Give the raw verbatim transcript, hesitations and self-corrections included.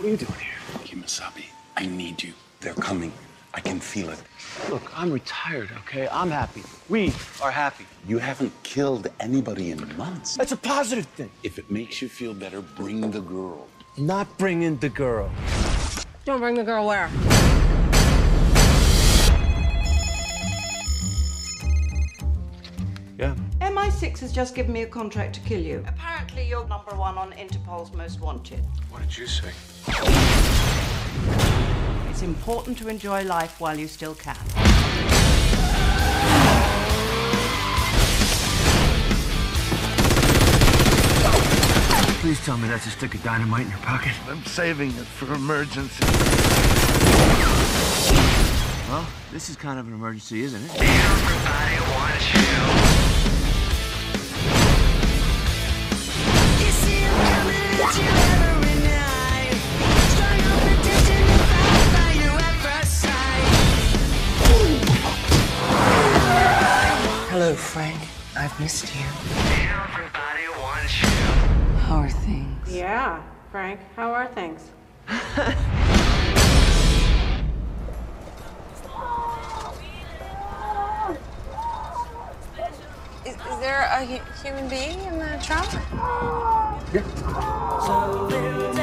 are you doing here? Kimasabi, I need you. They're coming. I can feel it. Look, I'm retired, okay? I'm happy. We are happy. You haven't killed anybody in months. That's a positive thing. If it makes you feel better, bring the girl. Not bringing the girl. Don't bring the girl where? Yeah. M I six has just given me a contract to kill you. Apparently, you're number one on Interpol's Most Wanted. What did you say? It's important to enjoy life while you still can. Please tell me that's a stick of dynamite in your pocket. I'm saving it for emergency. Well, this is kind of an emergency, isn't it? Everybody wants you. You see him coming at you every night. Strong on attention and found by you at first sight. Hello, Frank. I've missed you. Everybody wants you. How are things? Yeah, Frank, how are things? Is, is there a hu human being in the trunk? Yeah.